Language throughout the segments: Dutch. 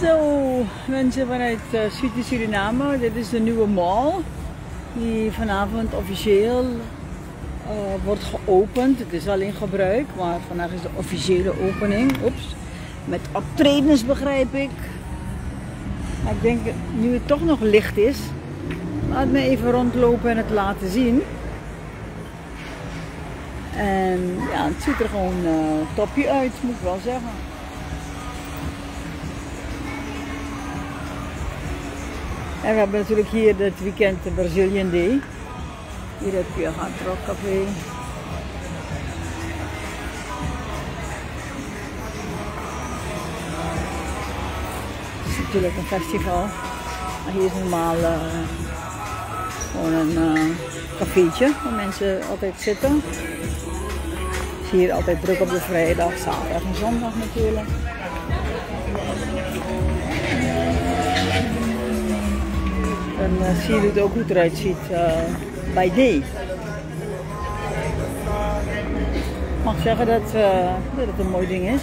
Zo, mensen vanuit Suite Suriname. Dit is de nieuwe mall die vanavond officieel wordt geopend. Het is al in gebruik, maar vandaag is de officiële opening. Oeps. Met optredens, begrijp ik. Maar ik denk, nu het toch nog licht is, laat me even rondlopen en het laten zien. En ja, het ziet er gewoon topje uit, moet ik wel zeggen. En we hebben natuurlijk hier dit weekend de Brazilian Day. Hier heb je Hard Rock Café. Het is natuurlijk een festival. Maar hier is normaal gewoon een cafeetje waar mensen altijd zitten. Het is hier altijd druk op de vrijdag, zaterdag en zondag natuurlijk. Dan zie je het ook hoe het eruit ziet bij day. Ik mag zeggen dat het een mooi ding is.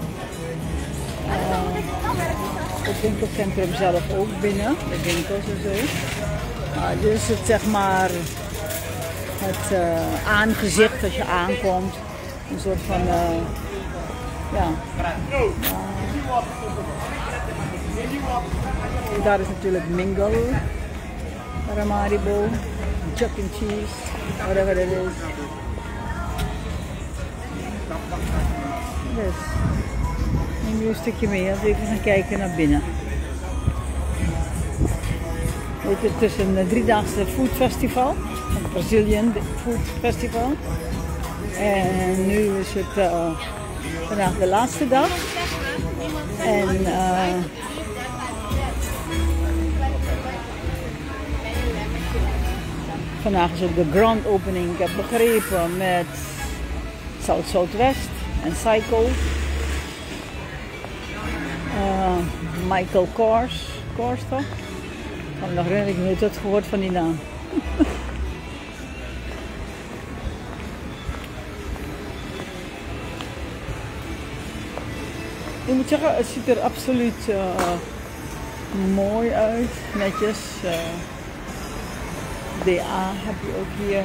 Het winkelcentrum zelf ook binnen, de winkels en zo. Dus het zeg maar het aangezicht als je aankomt. Een soort van ja. Daar is natuurlijk Mingle, Paramaribo, Chuck and Cheese, whatever it is. Dus, neem je een stukje mee als we even gaan kijken naar binnen. Het is een driedaagse food festival, een Brazilian food festival. En nu is het vandaag de laatste dag. En vandaag is het de grand opening, ik heb begrepen, met South-Southwest en Psycho. Michael Kors toch? Ik kan me nog herinneren, ik heb nooit wat gehoord van die naam. Ik moet zeggen, het ziet er absoluut mooi uit, netjes. DA heb je ook hier.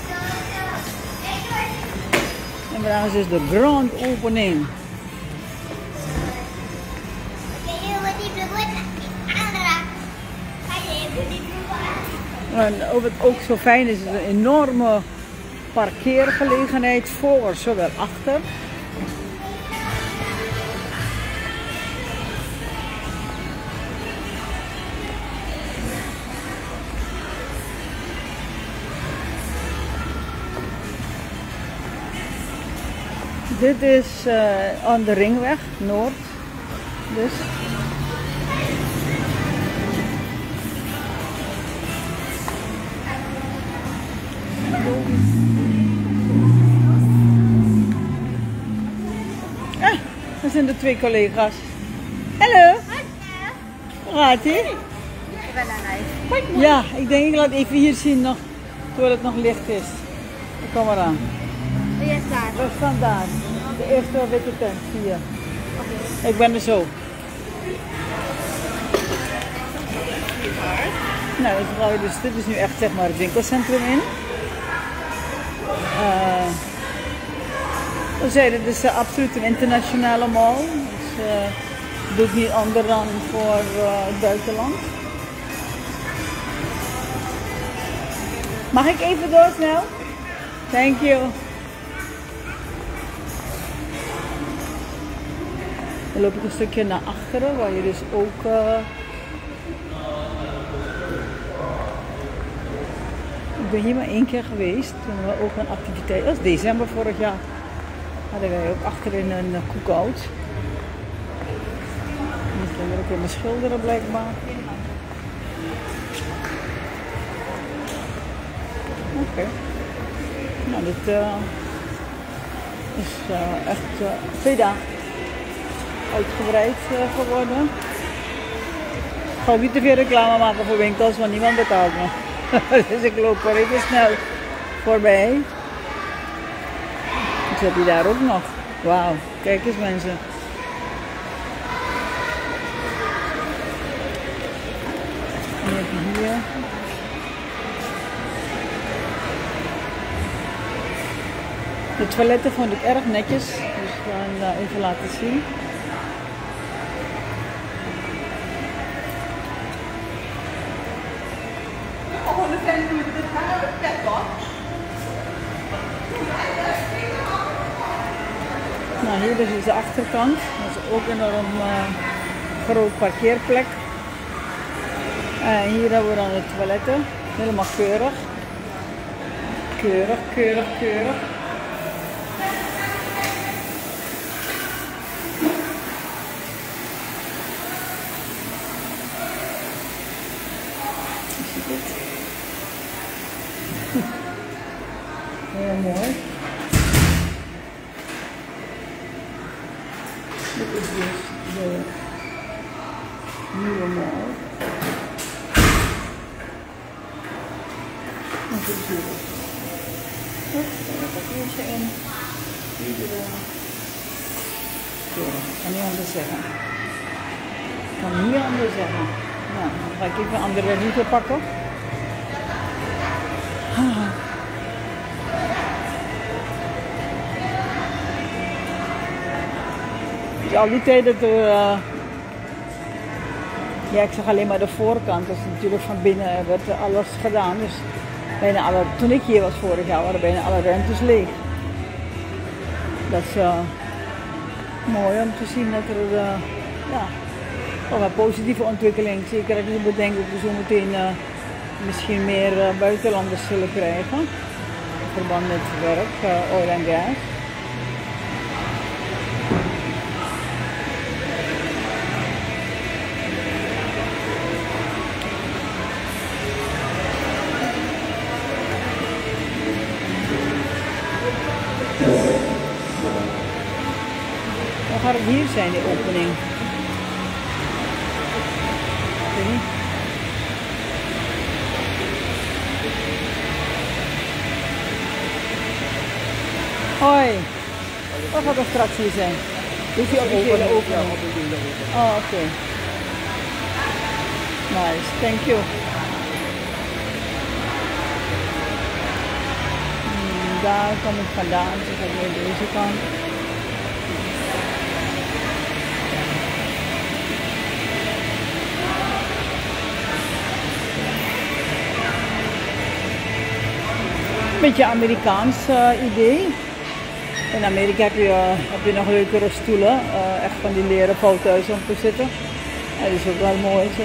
En vandaag is dus de grand opening. En wat ook zo fijn is, is een enorme parkeergelegenheid voor, zowel achter. Dit is aan de Ringweg, Noord. Dus. Dat zijn de twee collega's. Hallo. Hoe gaat ie? Ja, ik denk ik laat even hier zien nog, terwijl het nog licht is. Kom maar aan. We staan daar. De eerste witte tent, zie je. Okay. Ik ben er zo. Nou, dus dit is nu echt zeg maar het winkelcentrum in. We zeiden, dit is absoluut een internationale mall. Dus het doet niet anders dan voor het buitenland. Mag ik even door snel? Thank you. Dan loop ik een stukje naar achteren, waar je dus ook ik ben hier maar 1 keer geweest, toen we ook een activiteit, dat is december vorig jaar, hadden wij ook achterin een cookout. Ik kan er ook weer schilderen blijkbaar. Oké. Nou, dit is echt 2 dagen. Uitgebreid geworden. Ik ga ook niet te veel reclame maken voor winkels, want niemand betaalt me. Dus ik loop er even snel voorbij. Dus heb je daar ook nog. Wauw, kijk eens mensen. En heb je hier. De toiletten vond ik erg netjes, dus we gaan even laten zien. Nou, hier is de achterkant. Dat is ook een enorm groot parkeerplek. En hier hebben we dan de toiletten. Helemaal keurig. Keurig, keurig, keurig. Heel mooi. Dit is dus de nieuwe mall. En dit is hier. Er een papiertje in. Ik kan niet anders zeggen. Ik kan niet anders zeggen. Nou, dan ga ik even een andere route pakken. Dus al die tijd dat ja, ik zag alleen maar de voorkant, dus natuurlijk van binnen werd alles gedaan. Dus bijna alle, toen ik hier was vorig jaar waren bijna alle ruimtes leeg. Dat is mooi om te zien dat er ja, wel een positieve ontwikkeling, zeker als je bedenkt dat we zo meteen misschien meer buitenlanders zullen krijgen. In verband met werk, oil en gas. Dan gaat het hier zijn, de opening. Okay. Hoi, wat gaat er straks hier zijn? Dit is die officiële opening. Oh, oké. Nice, thank you. Daar kom ik vandaan, dus ik ga weer deze kant. Beetje Amerikaans idee. In Amerika heb je nog leukere stoelen, echt van die leren poothuizen om te zitten. Ja, dat is ook wel mooi zo.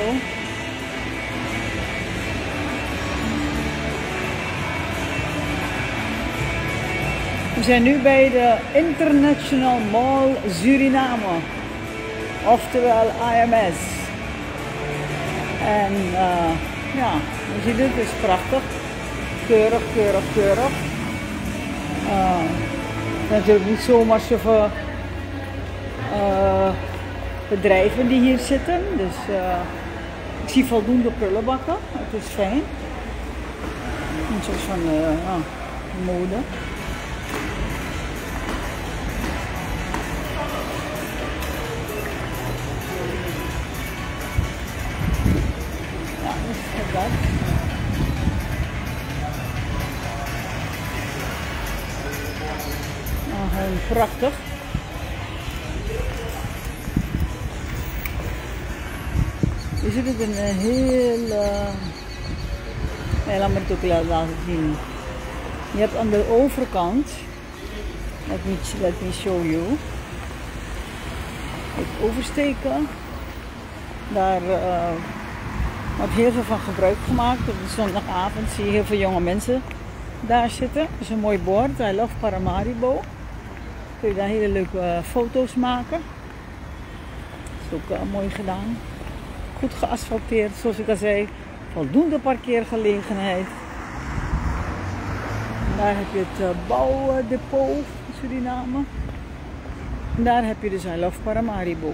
We zijn nu bij de International Mall Suriname, oftewel IMS. En ja, je ziet het, is prachtig. Keurig, keurig, keurig. Natuurlijk niet zomaar zoveel bedrijven die hier zitten. Dus ik zie voldoende prullenbakken. Het is fijn. Een soort van mode. Ja, dus dat. Prachtig. Je ziet het een heel... laat me het ook laten zien. Je hebt aan de overkant, let me show you. Het oversteken, daar wordt heel veel van gebruik gemaakt. Op de zondagavond zie je heel veel jonge mensen daar zitten. Dat is een mooi bord, I love Paramaribo. Kun je daar hele leuke foto's maken. Dat is ook mooi gedaan. Goed geasfalteerd, zoals ik al zei. Voldoende parkeergelegenheid. En daar heb je het bouwdepot in Suriname. En daar heb je dus I love Paramaribo.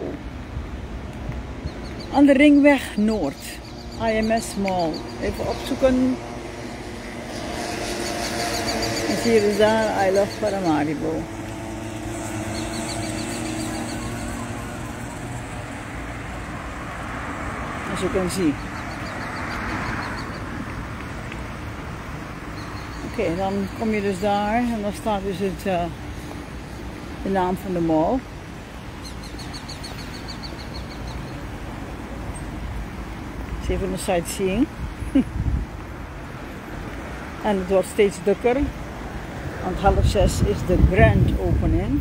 Aan de Ringweg Noord. IMS Mall. Even opzoeken. En zie je dus daar I love Paramaribo. As you can see. Oké, dan kom je dus daar en dan staat dus de naam van de mall. Het is even een sightseeing. En het wordt steeds drukker, want 5:30 is de grand opening.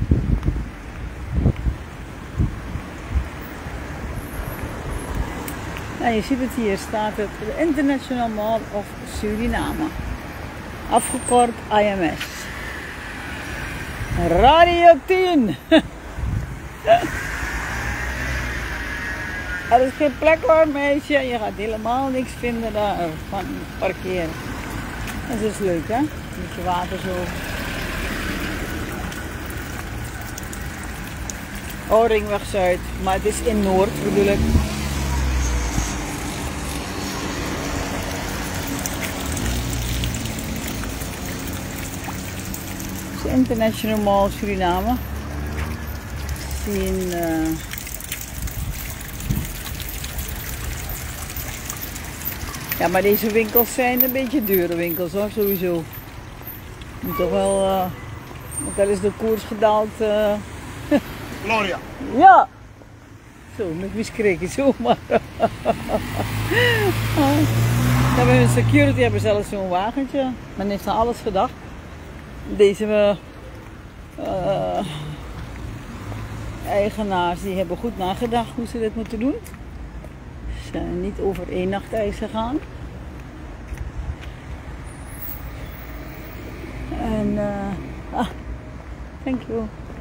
En je ziet het hier, staat het de International Mall of Suriname. Afgekort IMS. Radio 10. Er is geen plek hoor meisje, je gaat helemaal niks vinden daar van parkeren. Dat is dus leuk hè, een beetje water zo. Oh, Ringweg Zuid, maar het is in Noord bedoel ik. De International Mall Suriname. Zien ja, maar deze winkels zijn een beetje dure winkels hoor, sowieso. Moet toch wel, want daar is de koers gedaald. Gloria. Ja! Zo, met wie schrik je zomaar. Ja, bij de security hebben zelfs zo'n wagentje. Men heeft aan alles gedacht. Deze eigenaars die hebben goed nagedacht hoe ze dit moeten doen. Ze zijn niet over één nachtijs gegaan. En thank you.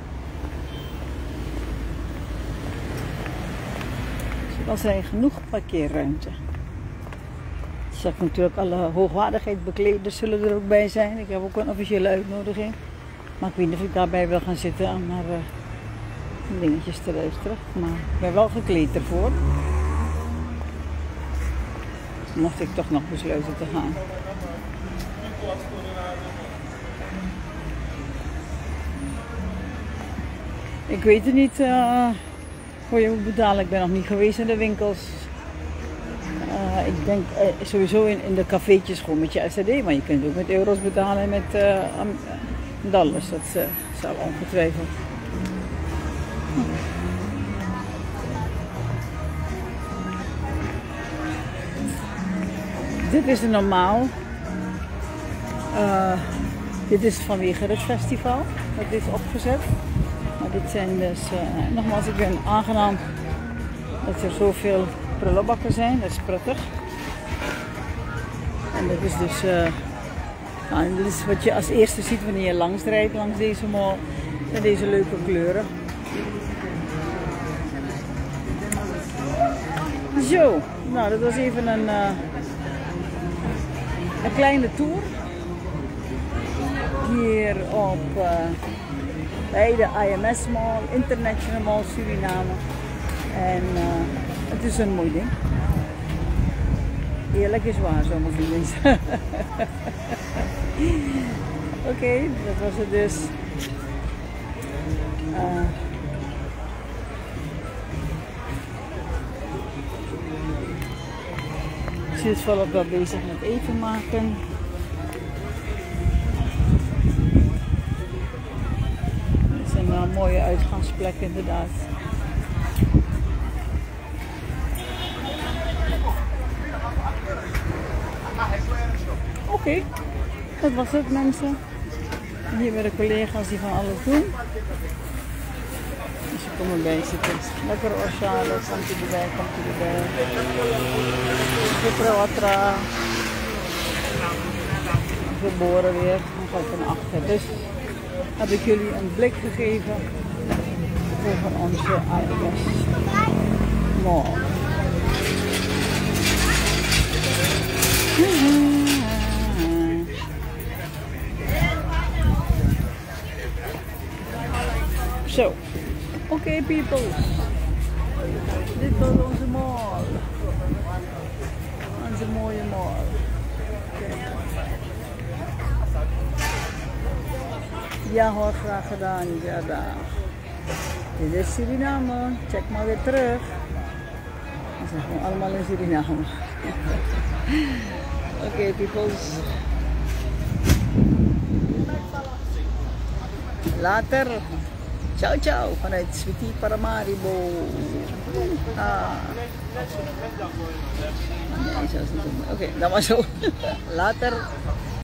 Er zijn genoeg parkeerruimte. Ik zeg natuurlijk alle hoogwaardigheidsbekleders zullen er ook bij zijn. Ik heb ook een officiële uitnodiging. Maar ik weet niet of ik daarbij wil gaan zitten om naar dingetjes te luisteren. Maar ik ben wel gekleed ervoor. Dus mocht ik toch nog besluiten te gaan. Ik weet het niet hoe je moet betalen. Ik ben nog niet geweest in de winkels. Ik denk sowieso in de cafeetjes gewoon met je SRD, maar je kunt ook met euro's betalen en met dollars. Dat zal ongetwijfeld. Dit is normaal. Dit is vanwege het festival dat dit is opgezet. Maar dit zijn dus, nogmaals, ik ben aangenaam dat er zoveel prullenbakken zijn, dat is prettig. En dat is dus nou, dit is wat je als eerste ziet wanneer je langs rijdt langs deze mall. En deze leuke kleuren. Zo, nou dat was even een kleine tour. Hier op bij de IMS Mall, International Mall Suriname. En het is een mooi ding. Eerlijk is waar, sommige mensen. Oké, dat was het dus. Ze is volop wel bezig met eten maken. Het is een mooie uitgangsplek inderdaad. Oké, dat was het mensen. Hier weer de collega's die van alles doen. Dus ze komen bij zitten. Lekker orsale, komt u erbij, komt u erbij. Super watra. Geboren weer, dan ga ik naar achter. Dus heb ik jullie een blik gegeven over onze IMS Mall. Zo, oké peoples, dit was onze mall, onze mooie mall. Ja hoor, graag gedaan, ja daar. Dit is Suriname, check maar weer terug. We zijn gewoon allemaal in Suriname. Oké peoples. Later. Ciao ciao vanuit Sweetie Paramaribo. Nee, zo is het niet. Oké, dat was zo. Later.